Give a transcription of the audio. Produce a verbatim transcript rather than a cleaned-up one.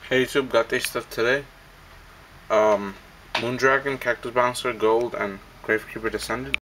Hey YouTube, got this stuff today. Um, Moondragon, Cactus Bouncer, Gold, and Gravekeeper Descendant.